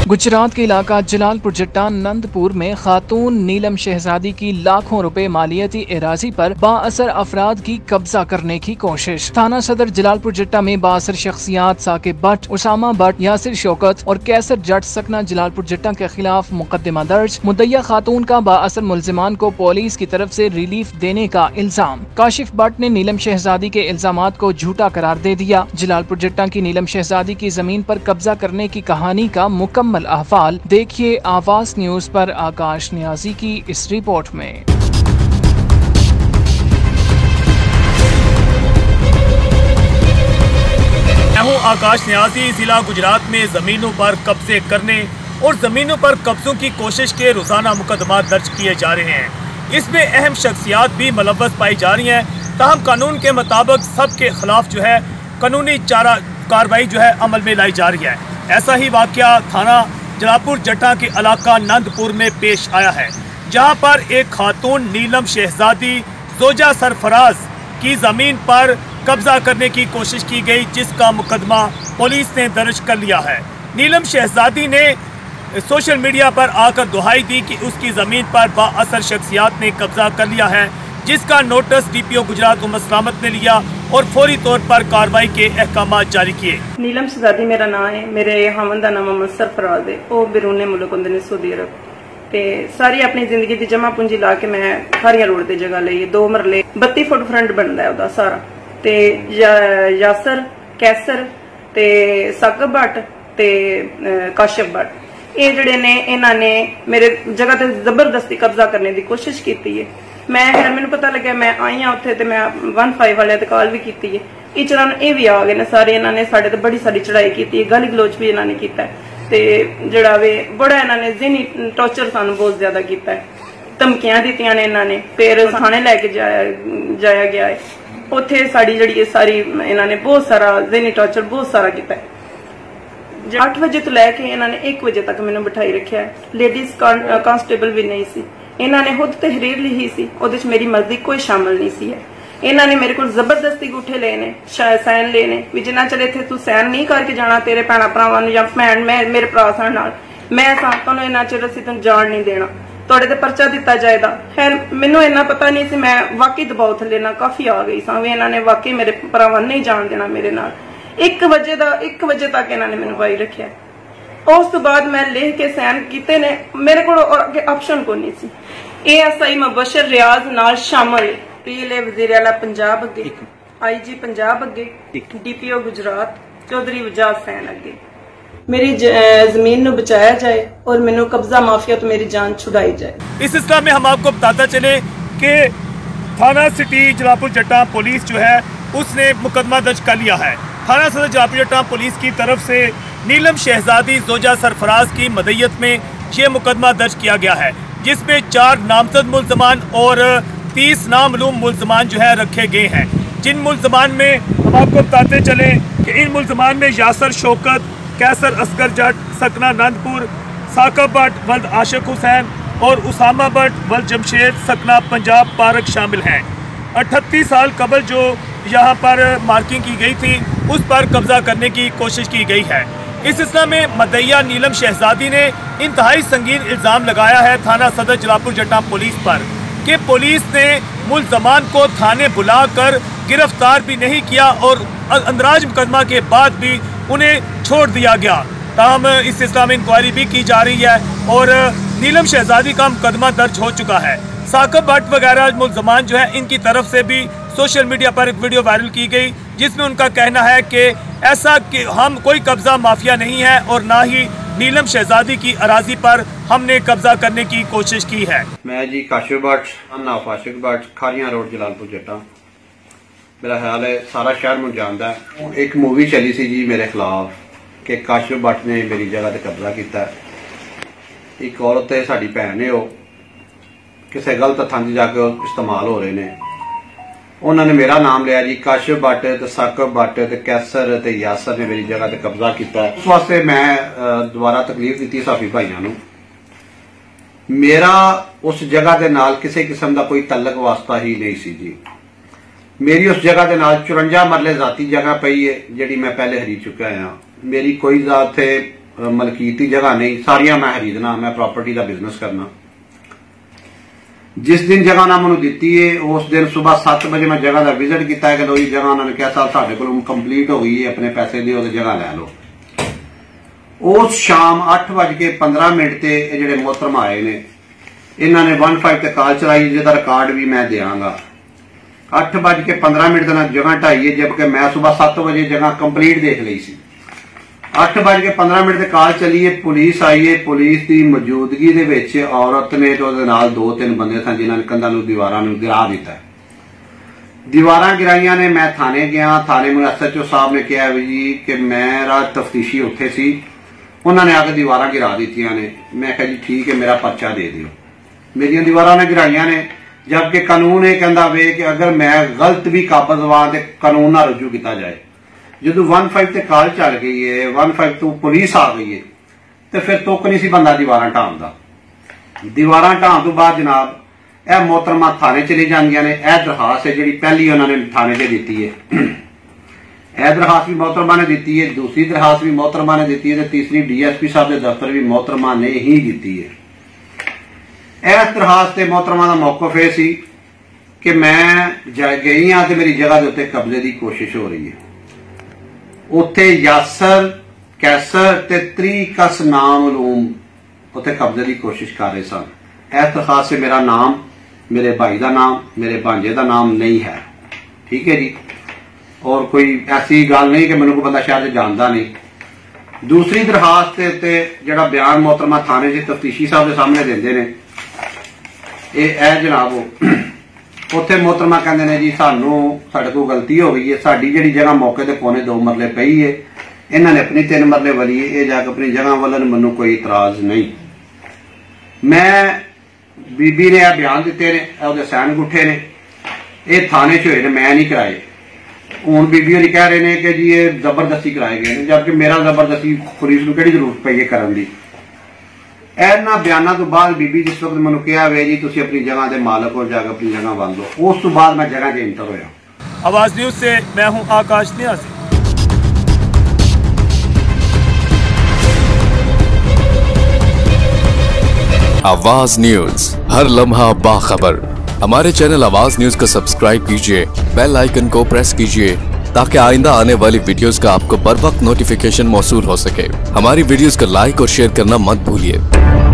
गुजरात के इलाका जलालपुर जट्टा नंदपुर में खातून नीलम शहजादी की लाखों रुपए मालियती एराजी पर बाअसर अफराद की कब्जा करने की कोशिश। थाना सदर जलालपुर जट्टा में बाअसर शख्सियात साकिब भट्ट, उसामा भट्ट, यासिर शौकत और कैसर जट सकना जलालपुर जट्टा के खिलाफ मुकदमा दर्ज। मुद्दइया खातून का बाअसर मुल्जिमान को पुलिस की तरफ से रिलीफ देने का इल्जाम। काशिफ भट्ट ने नीलम शहजादी के इल्जामात को झूठा करार दे दिया। जलालपुर जट्टा की नीलम शहजादी की जमीन पर कब्जा करने की कहानी का मुकम्मल अहवाल देखिए आवाज न्यूज पर आकाश न्याजी की इस रिपोर्ट में। मैं हूं आकाश न्याजी। जिला गुजरात में जमीनों पर कब्जे करने और जमीनों पर कब्जों की कोशिश के रोजाना मुकदमा दर्ज किए जा रहे हैं। इसमें अहम शख्सियात भी मुलव्वस पाई जा रही हैं। ताहम कानून के मुताबिक सबके खिलाफ जो है कानूनी कार्रवाई जो है अमल में लाई जा रही है। ऐसा ही वाकया थाना जलालपुर जट्टा के इलाका नंदपुर में पेश आया है, जहां पर एक खातून नीलम शहजादी जोजा सरफराज की जमीन पर कब्जा करने की कोशिश की गई, जिसका मुकदमा पुलिस ने दर्ज कर लिया है। नीलम शहजादी ने सोशल मीडिया पर आकर दुहाई दी कि उसकी जमीन पर बाअसर शख्सियात ने कब्जा कर लिया है, जिसका नोटिस डीपीओ गुजरात उमर सलामत ने लिया और फौरी तौर पर कार्रवाई के अहकाम जारी किए। नीलम शहजादी मेरा नाम है। मेरे हमन का नाम मोहम्मद सरफराज है। वो बिरूने मुल्क होंगे ने सऊदी अरब ते सारी अपनी जिंदगी की जमा पूंजी ला के मैं खारिया रोड की जगह ली 2 मरले 32 फुट फ्रंट बनता है वह सारा। ते यासर कैसर ते साकिब भट्ट ते काशिफ भट्ट ये जड़े ने इन्हों ने मेरे जगह ते जबरदस्ती कब्जा करने की कोशिश की है। मैं मैंने पता लगे मैं आई हाँ उत्थे ते मैं 15 वाले ते कॉल भी की है। ये चलान ये भी आ गए ने सारे। इन्होंने साढ़े ते बड़ी सारी चढ़ाई की है, गल गलोच भी इन्होंने किया ते जड़ा वे बड़ा इन्होंने ज़हनी टॉर्चर सानू बहुत ज्यादा किया है। धमकियां दित्तियां ने इन्होंने, फिर थाने लैके जाया गया है। उत्थे साड़ी जड़ी सारी इन्होंने बहुत सारा ज़हनी टॉर्चर बहुत सारा किया है। 8 बजे तो लैके इन्होंने 1 बजे तक मैंने बिठाई रखा है। लेडीज कांस्टेबल भी नहीं सी। इन्होंने खुद तहरीर लिखी सी, उहदे च मेरी मर्जी कोई शामिल नहीं सी है। इन्होंने मेरे को जबरदस्ती गुठे लेने, सैन लेने भी जिन्ना चले थे तू सैन नहीं करके जाना तेरे भैन भरावां या भैन मेरे भरा सन नाल मैं तुहानू इन्ना चिर असीं तुहानू जान नहीं देना, तुहाडे ते पर्चा दिता जाएगा। खैर मैनू इन्ना पता नहीं सी, मैं वाकई दबाव थले ना काफी आ गई सा भी इन्होंने वाकई मेरे भरावां नहीं जान देना मेरे नाल। 1 बजे तक इन्होंने मैनू पाई रखिया। उस तो बाद मैं लिख के सैन किते ने, मेरे को अगे ऑप्शन को नहीं सी। ASI मुबशर रियाज नाल शामिल PLA वजीर आला पंजाब अगे, IG पंजाब अगे, DPO गुजरात चौधरी वजाज सैन अगे मेरी जमीन नु बचाया जाए और मैनू कब्जा माफिया तो मेरी जान छुड़ाई जाए। इस सिलसिले में हम आपको बताता चले कि थाना सिटी जलालपुर जट्टा पुलिस जो है उसने मुकदमा दर्ज कर लिया है। थाना सदर जलालपुर जट्टा पुलिस की तरफ से नीलम शहजादी जोजा सरफराज की मदयत में 6 मुकदमा दर्ज किया गया है, जिसमें 4 नामजद मुल्जमान और 30 नामलूम मुल्जमान जो है रखे गए हैं। जिन मुल्जमान में हम आपको बताते चले कि इन मुल्जमान में यासर शौकत, कैसर असगर जट सकना नंदपुर, साकिब भट्ट वल्द आशिक हुसैन और उसामा भट्ट वल्द जमशेद सकना पंजाब पार्क शामिल हैं। 38 साल कबल जो यहाँ पर मार्किंग की गई थी उस पर कब्जा करने की कोशिश की गई है। इस सिलसिले में मुद्दइया नीलम शहजादी ने इंतहाई संगीन इल्जाम लगाया है थाना सदर जलालपुर जट्टा पुलिस पर कि पुलिस ने मुल्जमान को थाने बुलाकर गिरफ्तार भी नहीं किया और अंदराज मुकदमा के बाद भी उन्हें छोड़ दिया गया। ताहम इस सिलसिले में इंक्वायरी भी की जा रही है और नीलम शहजादी का मुकदमा दर्ज हो चुका है। साकिब भट्ट वगैरह मुल्जमान जो है इनकी तरफ से भी सोशल मीडिया पर एक वीडियो वायरल की गई, जिसमें उनका कहना है कि ऐसा कि हम कोई कब्जा माफिया नहीं है और ना ही नीलम शहजादी की अराजी पर हमने कब्जा करने की कोशिश की है। मैं जी काशिफ भट्ट नाफ आशिक भट्ट खारिया रोड जलालपुर जट्टा। मेरा ख्याल है सारा शहर मुझे जानता है। एक मूवी चली सी जी मेरे खिलाफ कि काशिफ भट्ट ने मेरी जगह ते कब्जा किया। एक औरत है साडी भैन ने, किसी गलत थां जाके इस्तेमाल हो रहे ने। उन्होंने मेरा नाम लिया जी काशिफ भट्ट ते साकिब भट्ट ते कैसर ते यासर ने मेरी जगह ते कब्जा किया। उस वास्ते मैं दोबारा तकलीफ दी साफी भाइयों नूं। मेरा उस जगह के नाल किसी किस्म का कोई तलक वास्ता ही नहीं सी जी। मेरी उस जगह के नाल 54 मरले जाती जगह पई है जिहड़ी मैं पहले खरीद चुका हाँ। मेरी कोई जात मलकीती जगह नहीं, सारिया मैं खरीदना, मैं प्रॉपर्टी का बिजनेस करना। जिस दिन जगह ना मैंने दी है उस दिन सुबह 7 बजे मैं जगह का विजिट किया कि लो जी जगह उन्होंने कहा साहब साढ़े को कंप्लीट हो गई है, अपने पैसे दिओ तो जगह लै लो। उस शाम 8:15 ते जेडे मोहतरम आए ने इन्होंने 15 ते कॉल चलाई, जिसका रिकॉर्ड भी मैं देंगा। 8:15 तक जगह ढाई है, जबकि मैं सुबह 7 बजे जगह कंप्लीट देख ली सी। 8:15 ते कॉल चली है, पुलिस आई है। पुलिस की मौजूदगी दे विच औरत ने तो 2-3 बंदे सन जिन्होंने कंधा नूं दीवारां नूं गिरा दिता। दीवारां गिराइयां ने, मैं थाने गया, थाने में SHO साहब ने कहा भी जी कि मेरा तफ्तीशी उत्थे सी, उन्होंने आके दीवारां गिरा दित्तियां ने। मैं कहा जी ठीक है, मेरा पर्चा दे दिओ। मेरियां दीवारां ने गिराइयां ने, जबकि कानून ये कहता वे कि अगर मैं गलत भी काबज हुआ तो कानून ना रुजू किया जाए। जो 15 ते कॉल चल गई है, 15 तो पुलिस आ गई है, तो फिर तुक नहीं सी बंदा दीवारां ढाण दा। दीवारां ढाण तो बाद जनाब यह मोहतरमा थाने चली जांदियां ने। यह दरखास्त है जी पहली उन्होंने थाने से दी है, यह दरखास्त भी मोहतरमा ने दी है, दूसरी दरखास्त भी मोहतरमा ने दी है, तीसरी DSP साहब के दफ्तर भी मोहतरमा ने ही दी है। इस दरखास्त से मोहतरमा का मौकफ यह सी कि मैं गई हाँ तो मेरी जगह के उत्ते कब्जे की कोशिश हो रही है। उत्थे यासर, कैसर ते त्रीकस नामलूम उत्थे कब्जे की कोशिश कर रहे सन। इस दरखास्त से मेरा नाम, मेरे भाई का नाम, मेरे भांजे का नाम नहीं है, ठीक है जी। और कोई ऐसी गल नहीं कि मैनू कोई बंदा शायद जानता नहीं। दूसरी दरखास्त के उत्ते जिहड़ा बयान मोहतरमा थाने से तफ्तीशी साहब के सामने देंदे ने, ए जनाब उत्थे मोहतरमा कहते हैं जी साडे कोल गलती हो गई है, साडी जिहड़ी जगह मौके ते 2.25 मरले पई है, इन्होंने अपनी 3 मरले वाली है, ये जाके अपनी जगह वालन मैनू कोई इतराज नहीं। मैं बीबी ने यह बयान दिते ने, उहदे साइन गुठे ने, ये थाने च होए ने, मैं नहीं कराए। हुण बीबी होरी कह रहे हैं कि जी ये जबरदस्ती कराए गए हैं, जबकि मेरा जबरदस्ती पुलिस को किहड़ी जरूरत पई है करन दी। इन्हां बयानों तो बाद बीबी जिस वक्त मैनू कहा वे जी तुसीं अपनी जगह के मालक हो, जाकर अपनी जगह बंद लो, उस तो बाद मैं जगह से इंटर होया। आवाज न्यूज से मैं हूं आकाश न्यासी। आवाज न्यूज, हर लम्हा बाखबर। हमारे चैनल आवाज न्यूज को सब्सक्राइब कीजिए, बेल आइकन को प्रेस कीजिए ताकि आइंदा आने वाली वीडियोस का आपको बर वक्त नोटिफिकेशन मौसूल हो सके। हमारी वीडियोस को लाइक और शेयर करना मत भूलिए।